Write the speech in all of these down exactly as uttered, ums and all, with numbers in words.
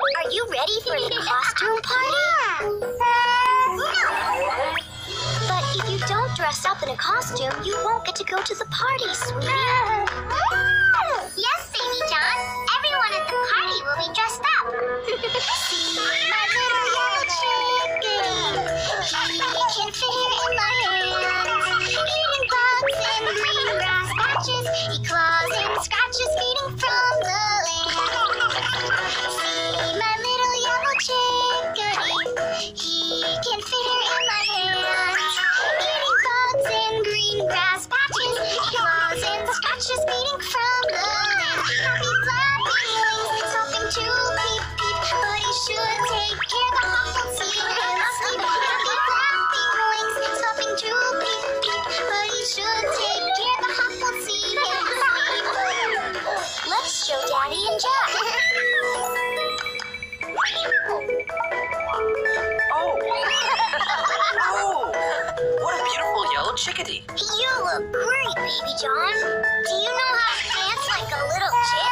Are you ready for the costume party? No. But if you don't dress up in a costume, you won't get to go to the party, sweetie. Yes, Baby John. Everyone at the party will be dressed up. See my little yellow chickadee. He can fit here in my hands. Eating bugs and green grass patches. He claws and scratches, feeding from the land. See my little yellow chickadee. He can fit here in my hands. Eating bugs and green grass patches. He claws and scratches, feeding from the land. Happy flapping wings, stopping to peep peep, but he should take care the hawk won't see him sleep. Happy flapping wings, stopping to peep peep, but he should take care the hawk won't see him sleep. Let's show Daddy and Jack. Oh! Oh! What a beautiful yellow chickadee. You look great, Baby John. Do you know how to dance like a little chick?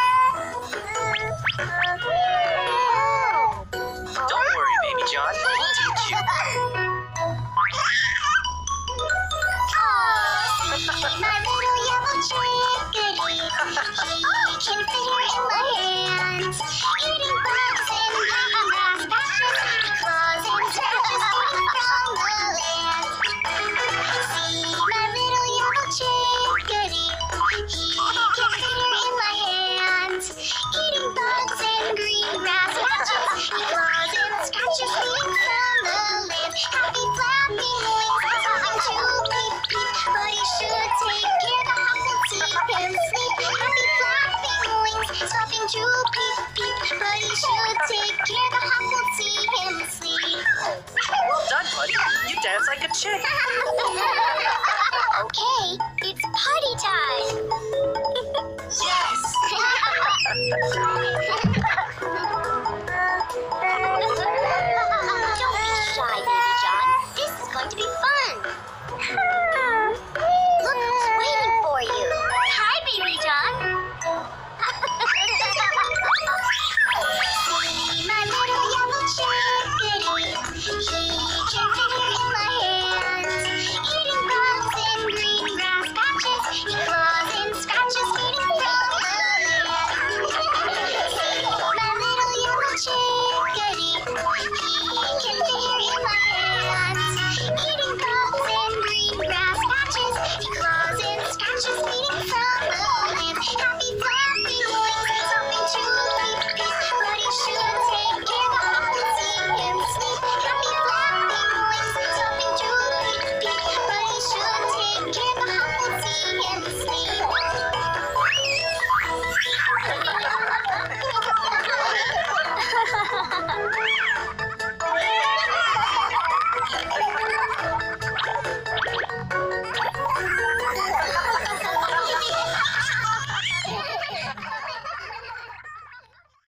Don't worry, Baby John. We'll teach you. Oh, see my little yellow chickadee. He can fit here in my hands. Eating bugs and green grass patches. He claws and scratches, feeding from the land. See my little yellow chickadee. He can fit here in my hands. Eating bugs and green grass patches. He claws and scratches, feeding from the land. Happy flapping wings, stopping to peep peep, but he should take care the hawk won't see him sleep. Happy flapping wings, stopping to peep peep, but he should take care the hawk won't see him sleep. Well done, buddy. You dance like a chick. Okay, it's party time. Yes!